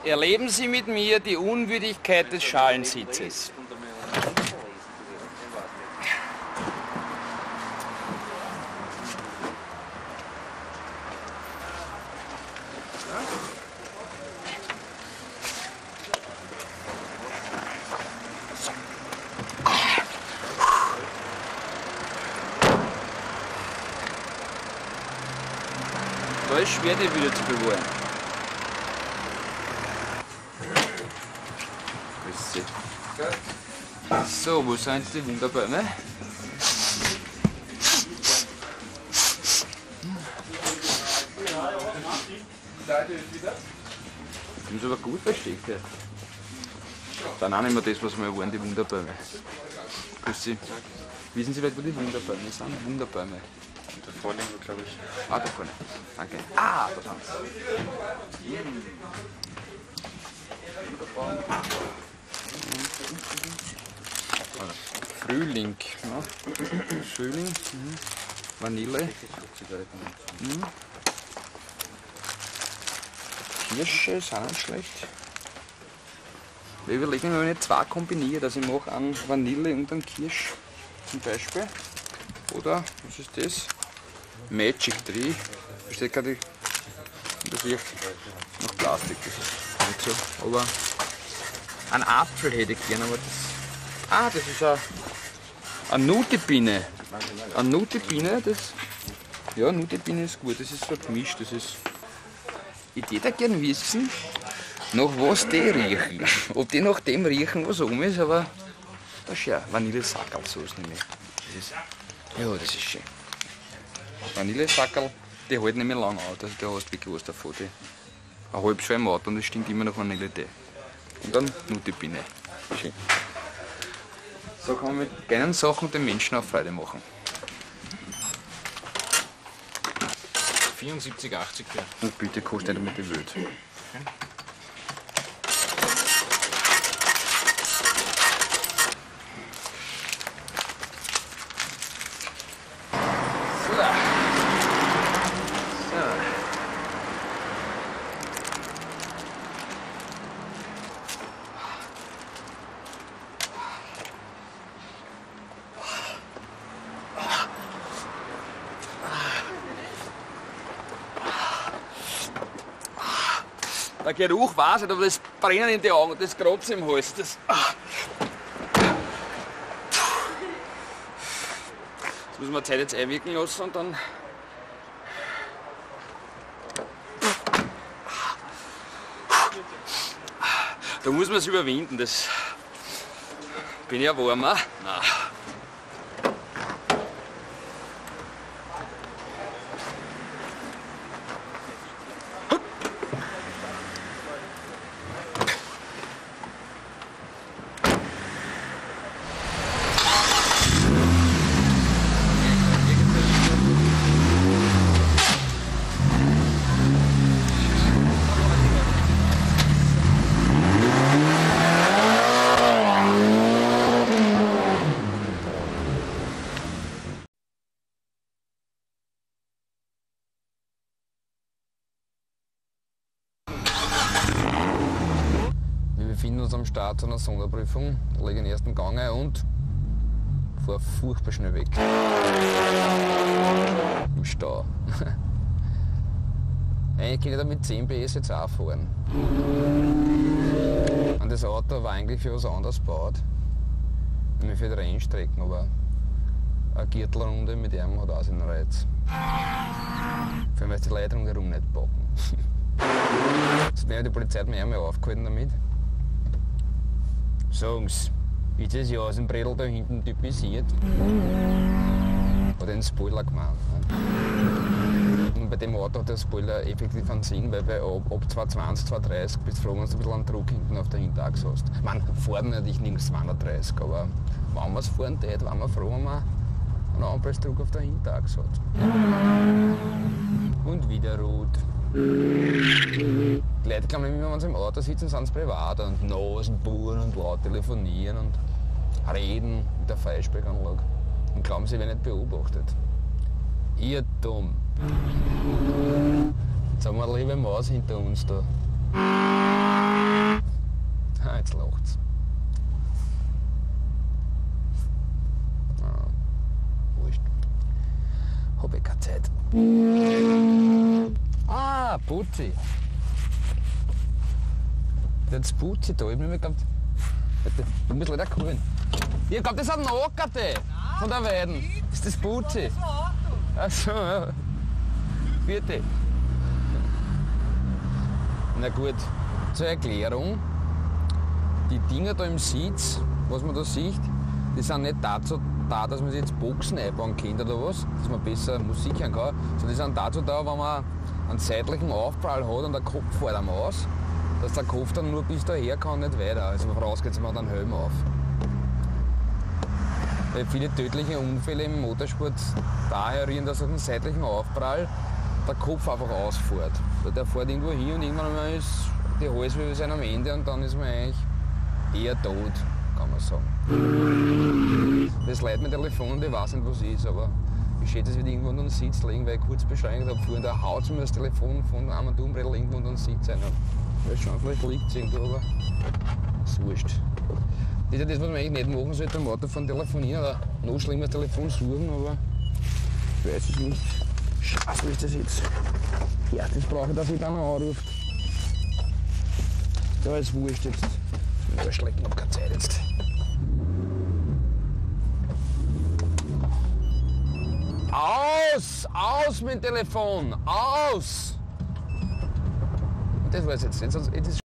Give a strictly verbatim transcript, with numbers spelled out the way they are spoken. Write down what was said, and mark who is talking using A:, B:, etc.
A: Erleben Sie mit mir die Unwürdigkeit des Schalensitzes. Da ist schwer, die wieder zu bewahren. So, wo sind jetzt die Wunderbäume? Haben sie aber gut versteckt. Ja. Dann auch nicht mehr das, was wir waren, die Wunderbäume. Grüß Sie. Wissen Sie vielleicht, wo die Wunderbäume sind? Wunderbäume.
B: Da vorne, glaube ich.
A: Ah, da vorne. Danke. Ah, da sind sie. Wunderbaum. Frühling. Ja. Frühling. Mhm. Vanille. Mhm. Kirsche ist auch nicht schlecht. Wir überlegen, wenn ich nicht zwei kombiniere, dass ich mache einen Vanille und einen Kirsch zum Beispiel. Oder, was ist das? Magic Tree. Versteht gar nicht, das riecht nach Plastik. Das ist nicht so. Aber einen Apfel hätte ich gerne, aber das. Ah, das ist eine, eine Nutebiene. Eine Nutebiene, das. Ja, Nutebiene ist gut, das ist so gemischt. Das ist. Ich würde gerne wissen, nach was die riechen. Ob die nach dem riechen, was oben ist, aber. Das ist ja Vanillesackerl, so ist nämlich. Das ist, ja, das ist schön. Vanillesackerl, die halten nicht mehr lang aus, also da hast du wirklich was davon. Die, ein halbes Jahr im Auto und es stinkt immer nach Vanille-Tee. Und dann Nutebiene. Schön. So kann man mit kleinen Sachen den Menschen auch Freude machen.
B: vierundsiebzig achtzig. Ja.
A: Und bitte kostet nicht mit der Welt. Okay. Der Geruch weiß ich, aber das Brennen in die Augen, das Kratzen im Hals. Das, ah. Das müssen wir Zeit jetzt einwirken lassen und dann. Da muss man es überwinden, das. Bin ich ja warmer? Nein. Wir befinden uns am Start einer Sonderprüfung, lege den ersten Gang ein und fahre furchtbar schnell weg. Im Stau. Eigentlich kann ich da mit zehn P S jetzt auch fahren. Und das Auto war eigentlich für was anderes gebaut. Nämlich für die Rennstrecken, aber eine Gürtelrunde mit ihm hat auch seinen Reiz. Vor allem, weil die Leute rundherum nicht packen. Die Polizei hat mich einmal aufgehalten damit. Sagen's, ist das ja aus dem Bredel da hinten typisiert? Hat den Spoiler gemeint. Und bei dem Auto hat der Spoiler effektiv einen Sinn, weil bei ab, ab zweihundertzwanzig, zweihundertdreißig bist du froh, wenn du ein bisschen einen Druck hinten auf der Hinterachse hast. Ich meine, fahren natürlich nirgends zweihundertdreißig, aber wenn man es fahren tät, waren wir froh, wenn man einen Anpressdruck auf der Hinterachse hat. Und wieder rot. Die Leute glauben immer, wenn sie im Auto sitzen, sind sie privat und Nasenbohren und laut telefonieren und reden mit der Freisprechanlage und glauben, sie werden nicht beobachtet. Irrtum. Jetzt haben wir eine liebe Maus hinter uns da. jetzt lacht's. Ah, wurscht. Hab ich keine Zeit. Ah, Putzi. Das Putzi da, ich hab mir gedacht, du musst leider holen. Ich glaub, das ist ein Nackerte von der Weiden. Das ist das Putzi. Achso, ja. Vierte. Na gut, zur Erklärung. Die Dinger da im Sitz, was man da sieht, die sind nicht dazu da, dass man sich jetzt Boxen einbauen kann oder was, dass man besser Musik hören kann, sondern die sind dazu da, wenn man einen seitlichen Aufprall hat und der Kopf fällt einem aus, dass der Kopf dann nur bis daher kann, nicht weiter. Also vorausgeht, man hat einen Helm auf. Weil viele tödliche Unfälle im Motorsport daher rühren, dass auf dem seitlichen Aufprall der Kopf einfach ausfährt. Der fährt irgendwo hin und irgendwann mal ist die Halswirbel sind am Ende und dann ist man eigentlich eher tot, kann man sagen. Das leitet mein Telefon und ich weiß nicht, was ist, aber ich schätze, es wird irgendwo unter den Sitz liegen, weil ich kurz beschleunigt habe. Vorhin da haut mir das Telefon von einem Armaturenbrett irgendwo unter den Sitz rein. Weiß schon, vielleicht liegt es irgendwo, aber ist wurscht. Das ist ja das, was man eigentlich nicht machen sollte, am Autofahren telefonieren oder noch schlimmer das Telefon suchen, aber ich weiß es nicht. Scheiße, wie ist das jetzt? Ja, das brauche ich, dass ich dann anruft. Da ist wurscht jetzt. Ja, schlecken, ich hab keine Zeit jetzt. Aus! Aus mit dem Telefon! Aus! Das war's jetzt. Jetzt, jetzt ist